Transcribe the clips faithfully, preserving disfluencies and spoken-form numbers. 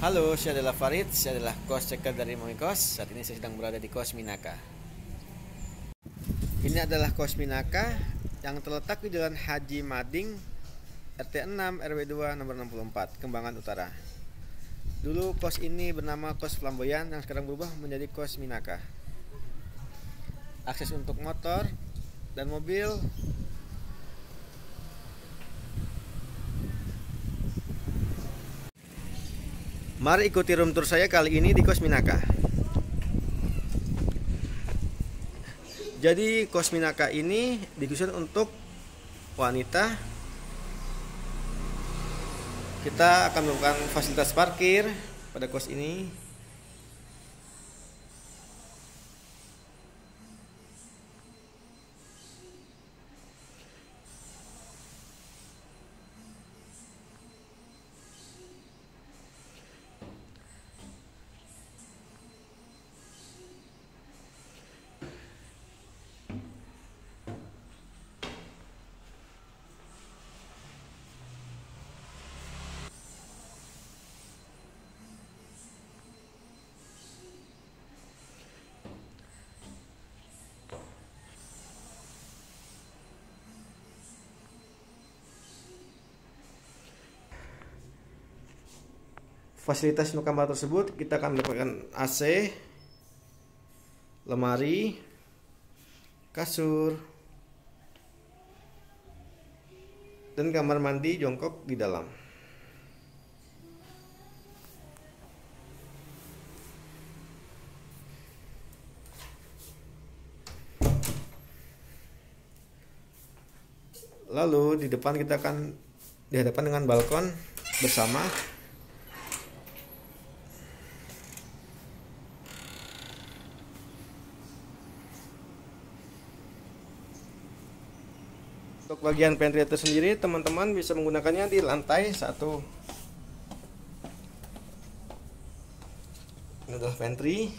Halo, saya adalah Farid, saya adalah kos checker dari Momikos. Saat ini saya sedang berada di Kos Minaka. Ini adalah Kos Minaka yang terletak di Jalan Haji Mading, R T enam R W dua nomor enam puluh empat, Kembangan Utara. Dulu kos ini bernama Kos Flamboyan yang sekarang berubah menjadi Kos Minaka. Akses untuk motor dan mobil mari ikuti room tour saya kali ini di Kos Minaka. Jadi Kos Minaka ini dikhususkan untuk wanita. Kita akan melakukan fasilitas parkir pada kos ini. Fasilitas untuk kamar tersebut kita akan mendapatkan A C, lemari, kasur, dan kamar mandi jongkok di dalam. Lalu di depan kita akan dihadapkan dengan balkon bersama. Untuk bagian pantry itu sendiri, teman-teman bisa menggunakannya di lantai satu. Ini adalah pantry,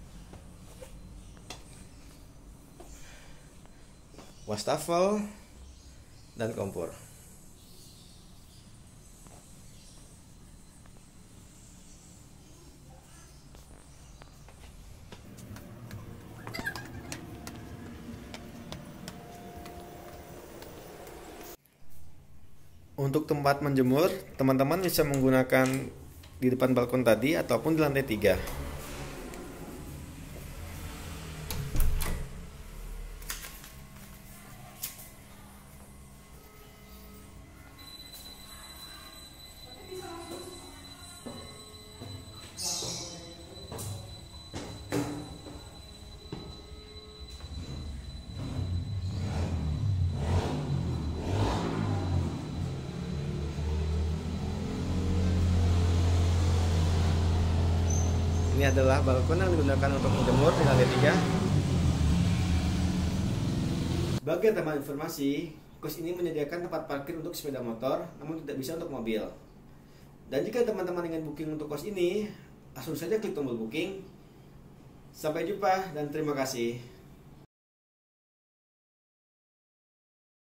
wastafel, dan kompor. Untuk tempat menjemur, teman-teman bisa menggunakan di depan balkon tadi ataupun di lantai tiga. Ini adalah balkon yang digunakan untuk menjemur di lantai tiga. Bagi tambahan informasi, kos ini menyediakan tempat parkir untuk sepeda motor, namun tidak bisa untuk mobil. Dan jika teman-teman ingin booking untuk kos ini, langsung saja klik tombol booking. Sampai jumpa dan terima kasih.